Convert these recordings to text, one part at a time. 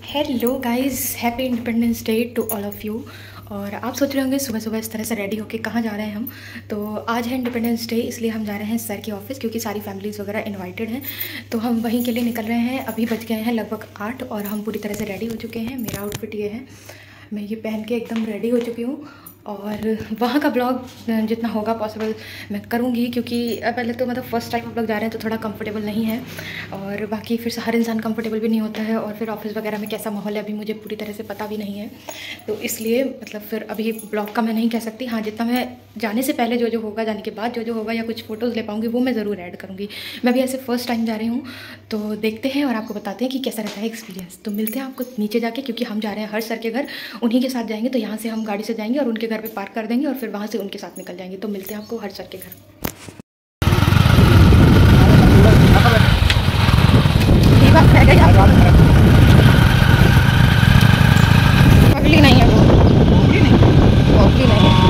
Hello guys, happy independence day to all of you. और आप सोच रहे होंगे सुबह सुबह इस तरह से रेडी होके कहाँ जा रहे हैं हम। तो आज है इंडिपेंडेंस डे, इसलिए हम जा रहे हैं सर के ऑफिस, क्योंकि सारी फैमिलीज़ वगैरह इनवाइटेड हैं। तो हम वहीं के लिए निकल रहे हैं। अभी बज गए हैं लगभग 8 और हम पूरी तरह से रेडी हो चुके हैं। मेरा आउटफिट ये है, मैं ये पहन के एकदम रेडी हो चुकी हूँ। और वहाँ का ब्लॉग जितना होगा पॉसिबल मैं करूँगी, क्योंकि पहले तो मतलब फ़र्स्ट टाइम आप लोग जा रहे हैं तो थोड़ा कंफर्टेबल नहीं है। और बाकी फिर हर इंसान कंफर्टेबल भी नहीं होता है, और फिर ऑफिस वगैरह में कैसा माहौल है अभी मुझे पूरी तरह से पता भी नहीं है। तो इसलिए मतलब फिर अभी ब्लॉग का मैं नहीं कह सकती। हाँ, जितना मैं जाने से पहले जो होगा, जाने के बाद जो होगा, या कुछ फ़ोटोज़ ले पाऊँगी वो मैं ज़रूर ऐड करूँगी। मैं भी ऐसे फ़र्स्ट टाइम जा रही हूँ, तो देखते हैं और आपको बताते हैं कि कैसा रहता है एक्सपीरियंस। तो मिलते हैं आपको नीचे जाके, क्योंकि हम जा रहे हैं हर सर के घर, उन्हीं के साथ जाएंगे। तो यहाँ से हम गाड़ी से जाएंगे और उनके घर पे पार्क कर देंगे और फिर वहाँ से उनके साथ निकल जाएंगे। तो मिलते हैं आपको हर सर के घर। अगली नहीं है वो, अगली नहीं है।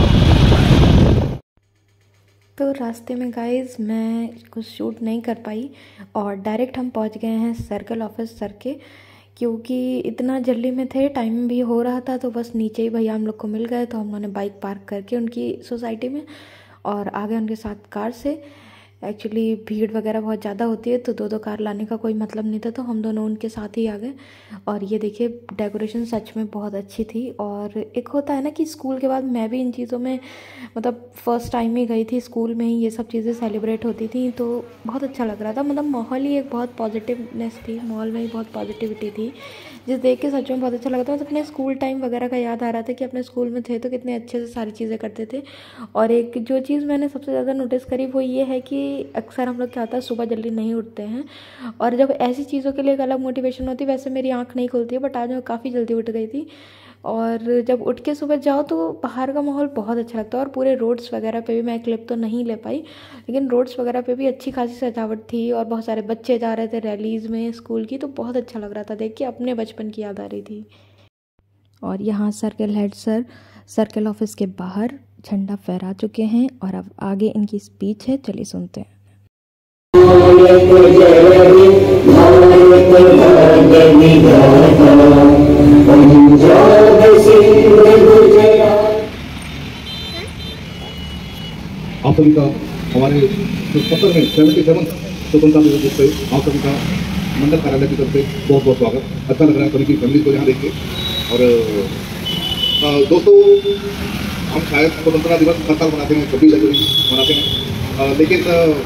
तो रास्ते में गाइज मैं कुछ शूट नहीं कर पाई और डायरेक्ट हम पहुंच गए हैं सर्कल ऑफिस सर के, क्योंकि इतना जल्दी में थे, टाइम भी हो रहा था। तो बस नीचे ही भैया हम लोग को मिल गए, तो हम लोगों ने बाइक पार्क करके उनकी सोसाइटी में और आ गए उनके साथ कार से। एक्चुअली भीड़ वगैरह बहुत ज़्यादा होती है, तो दो कार लाने का कोई मतलब नहीं था, तो हम दोनों उनके साथ ही आ गए। और ये देखिए, डेकोरेशन सच में बहुत अच्छी थी। और एक होता है ना कि स्कूल के बाद मैं भी इन चीज़ों में मतलब फ़र्स्ट टाइम ही गई थी, स्कूल में ही ये सब चीज़ें सेलिब्रेट होती थी, तो बहुत अच्छा लग रहा था। मतलब माहौल ही एक बहुत पॉजिटिवनेस थी, माहौल में ही बहुत पॉजिटिविटी थी, जिस देख के सच में बहुत अच्छा लगा था। मतलब अपने स्कूल टाइम वगैरह का याद आ रहा था कि अपने स्कूल में थे तो कितने अच्छे से सारी चीज़ें करते थे। और एक जो चीज़ मैंने सबसे ज़्यादा नोटिस करी वो ये है कि अक्सर हम लोग क्या होता है, सुबह जल्दी नहीं उठते हैं, और जब ऐसी चीज़ों के लिए एक अलग मोटिवेशन होती है। वैसे मेरी आँख नहीं खुलती है, बट आज मैं काफ़ी जल्दी उठ गई थी। और जब उठ के सुबह जाओ तो बाहर का माहौल बहुत अच्छा लगता है। और पूरे रोड्स वगैरह पे भी, मैं क्लिप तो नहीं ले पाई, लेकिन रोड्स वगैरह पे भी अच्छी खासी सजावट थी और बहुत सारे बच्चे जा रहे थे रैलीज़ में स्कूल की, तो बहुत अच्छा लग रहा था देख के, अपने बचपन की याद आ रही थी। और यहाँ circle head sir circle office के बाहर झंडा फहरा चुके हैं और अब आगे इनकी स्पीच है, चलिए सुनते हैं। आप सभी का हमारे 70 में 77 स्वतंत्रता दिवस पे आप सभी का मंडल कार्यालय की तरफ से बहुत बहुत स्वागत। अच्छा लग रहा है सभी की फैमिली को यहाँ देख के। और दोस्तों, हम शायद स्वतंत्रता दिवस हर साल मनाते हैं, 26 जनवरी मनाते हैं, लेकिन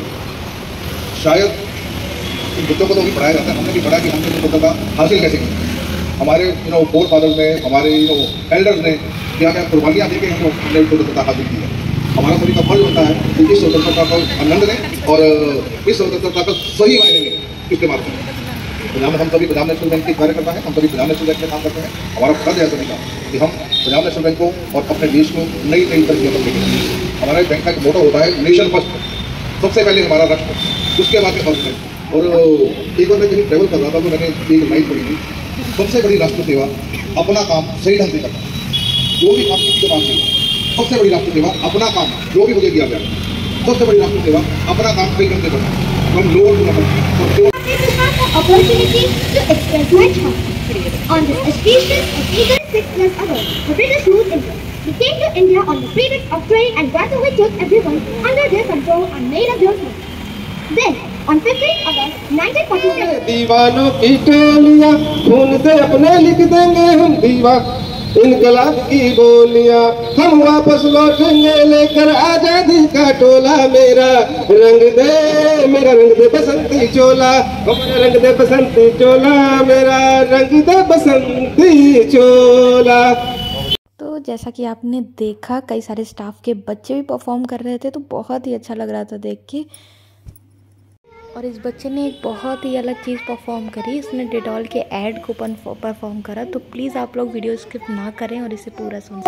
शायद बच्चों को तो भी पढ़ाया जाता है। हमने भी पढ़ा कि हमने स्वतंत्रता हासिल कैसे की। हमारे फोर फादर्स ने, हमारे एल्डर्स ने क्या क्या कुर्बानियाँ दे के हमने स्वतंत्रता हासिल की है। हमारा सभी का फर्ज होता है कि इस स्वतंत्रता को आनंद लें और इस स्वतंत्रता का सही मायने में इस्तेमाल करें। पंजाब में हम सभी पंजाब नेशनल बैंक के कार्यकर्ता हैं, हम सभी पंजाब नेशनल बैंक में काम करते हैं। हमारा फर्ज है सभी का कि हम पंजाब नेशनल बैंक को और अपने देश को नई नई तरक्की पर लेके। हमारे बैंक का एक मोटो होता है नेशन फर्स्ट, सबसे पहले हमारा राष्ट्र, उसके बाद में फर्स्ट है। और एक बार मैं कहीं ट्रैवल कर रहा था तो मैंने एक लाइन पढ़ी थी, सबसे बड़ी राष्ट्र सेवा अपना काम सही ढंग से करना। जो भी काम किसी के पास नहीं, सबसे बड़ी राष्ट्र सेवा अपना काम जो भी मुझे दिया गया, सबसे बड़ी राष्ट्र सेवा अपना काम सही ढंग से करना। हम लोग opportunity to express my thoughts on this auspicious occasion 6 years ago. The British ruled India. We came to India on the pretext of trade and gradually took everyone under their control and made us their slaves. Then, on 15th August 1947, दीवानों की टोलियां खून से अपने लिख देंगे हम दीवान इनकलाब की बोलियां, हम वापस लौटेंगे लेकर आजादी का टोला। मेरा रंग दे बसंती चोला, मेरा रंग दे बसंती चोला, मेरा रंग दे बसंती चोला। तो जैसा कि आपने देखा, कई सारे स्टाफ के बच्चे भी परफॉर्म कर रहे थे, तो बहुत ही अच्छा लग रहा था देख के। और इस बच्चे ने एक बहुत ही अलग चीज़ परफॉर्म करी, इसने डिटॉल के ऐड को परफॉर्म करा। तो प्लीज़ आप लोग वीडियो स्किप ना करें और इसे पूरा सुनें।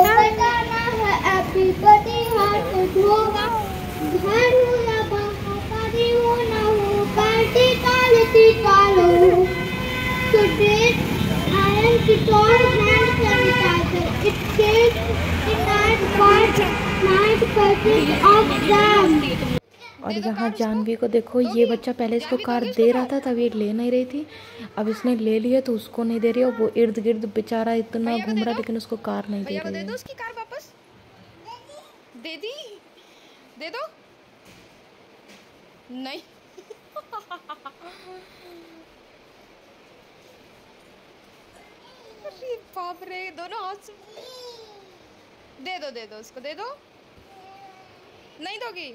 और यहाँ जानवी को देखो, ये बच्चा पहले इसको कार दे रहा था तब ये ले नहीं रही थी, अब इसने ले लिया तो उसको नहीं दे रही है। वो इर्द गिर्द बेचारा इतना घूम रहा लेकिन उसको कार नहीं दे रही है। दे दो उसकी कार वापस, दे दी, दे दो, नहीं अरे बाप रे, दोनों हाथ से दे दो उसको, दे दो, नहीं दोगी?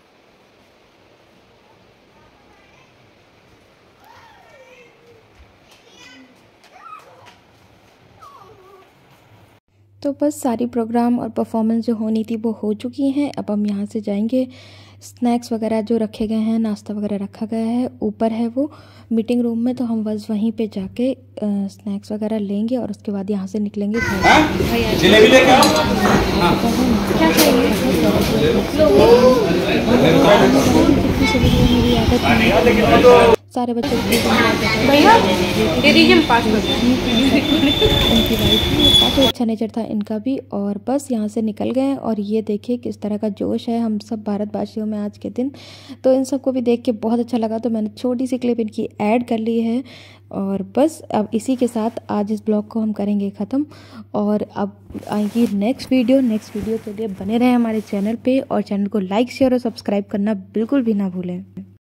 तो बस सारी प्रोग्राम और परफॉर्मेंस जो होनी थी वो हो चुकी हैं। अब हम यहाँ से जाएंगे, स्नैक्स वगैरह जो रखे गए हैं, नाश्ता वगैरह रखा गया है, ऊपर है वो मीटिंग रूम में, तो हम बस वहीं पे जाके स्नैक्स वगैरह लेंगे और उसके बाद यहाँ से निकलेंगे घर। सारे बच्चे काफ़ी अच्छा नेचर था इनका भी। और बस यहाँ से निकल गए और ये देखिए किस तरह का जोश है हम सब भारतवासियों में आज के दिन। तो इन सबको भी देख के बहुत अच्छा लगा, तो मैंने छोटी सी क्लिप इनकी ऐड कर ली है। और बस अब इसी के साथ आज इस ब्लॉग को हम करेंगे ख़त्म। और अब आएगी नेक्स्ट वीडियो के लिए बने रहें हमारे चैनल पे, और चैनल को लाइक शेयर और सब्सक्राइब करना बिल्कुल भी ना भूलें।